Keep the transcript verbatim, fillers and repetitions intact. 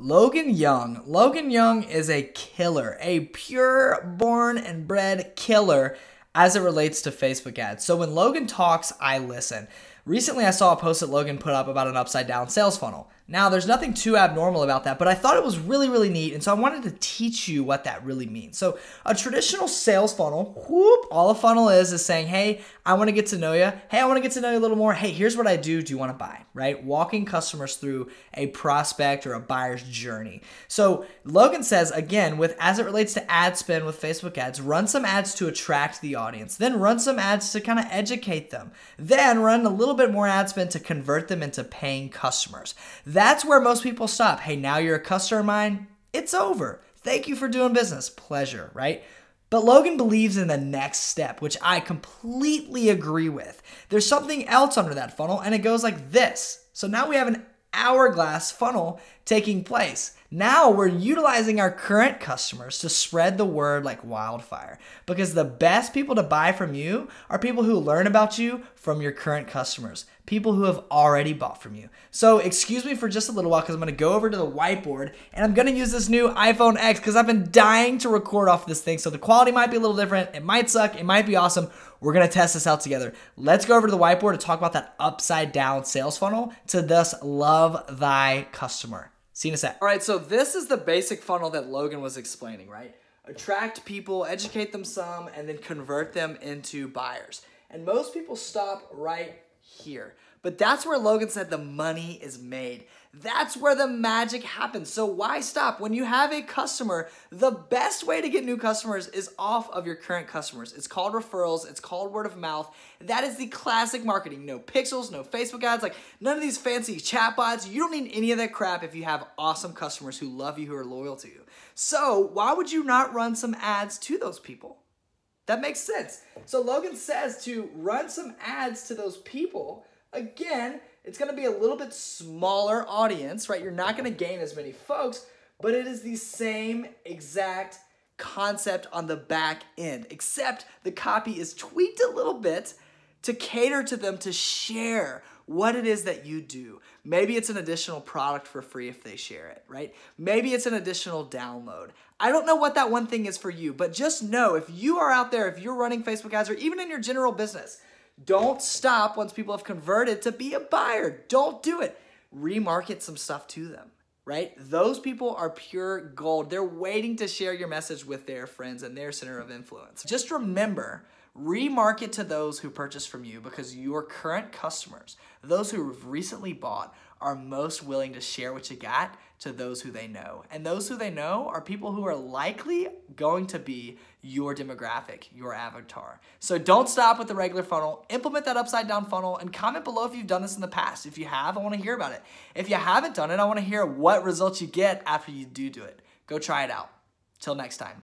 Logan Young. Logan Young is a killer, a pure born and bred killer as it relates to Facebook ads. So when Logan talks, I listen. Recently, I saw a post that Logan put up about an upside down sales funnel. Now, there's nothing too abnormal about that, but I thought it was really, really neat, and so I wanted to teach you what that really means. So a traditional sales funnel, whoop, all a funnel is is saying, hey, I want to get to know you. Hey, I want to get to know you a little more. Hey, here's what I do. Do you want to buy, right? Walking customers through a prospect or a buyer's journey. So Logan says, again, with as it relates to ad spend with Facebook ads, run some ads to attract the audience, then run some ads to kind of educate them, then run a little bit more ad spend to convert them into paying customers. That's where most people stop. Hey, now you're a customer of mine. It's over. Thank you for doing business. Pleasure, right? But Logan believes in the next step, which I completely agree with. There's something else under that funnel, and it goes like this. So now we have an hourglass funnel taking place. Now we're utilizing our current customers to spread the word like wildfire, because the best people to buy from you are people who learn about you from your current customers, people who have already bought from you. So excuse me for just a little while, because I'm going to go over to the whiteboard and I'm going to use this new iPhone X because I've been dying to record off this thing. So the quality might be a little different. It might suck. It might be awesome. We're going to test this out together. Let's go over to the whiteboard to talk about that upside down sales funnel to thus love thy customer. See you in a sec. All right, so this is the basic funnel that Logan was explaining, right? Attract people, educate them some, and then convert them into buyers. And most people stop right here. But that's where Logan said the money is made. That's where the magic happens. So why stop? When you have a customer, the best way to get new customers is off of your current customers. It's called referrals. It's called word of mouth. That is the classic marketing. No pixels, no Facebook ads, like none of these fancy chatbots. You don't need any of that crap if you have awesome customers who love you, who are loyal to you. So why would you not run some ads to those people? That makes sense. So Logan says to run some ads to those people. Again, it's going to be a little bit smaller audience, right? You're not going to gain as many folks, but it is the same exact concept on the back end, except the copy is tweaked a little bit to cater to them to share what it is that you do. Maybe it's an additional product for free if they share it, right? Maybe it's an additional download. I don't know what that one thing is for you, but just know if you are out there, if you're running Facebook ads or even in your general business, don't stop once people have converted to be a buyer. Don't do it. Remarket some stuff to them, right? Those people are pure gold. They're waiting to share your message with their friends and their center of influence. Just remember, remarket to those who purchase from you, because your current customers, those who have recently bought, are most willing to share what you got to those who they know. And those who they know are people who are likely going to be your demographic, your avatar. So don't stop with the regular funnel. Implement that upside down funnel and comment below if you've done this in the past. If you have, I want to hear about it. If you haven't done it, I want to hear what results you get after you do do it. Go try it out. Till next time.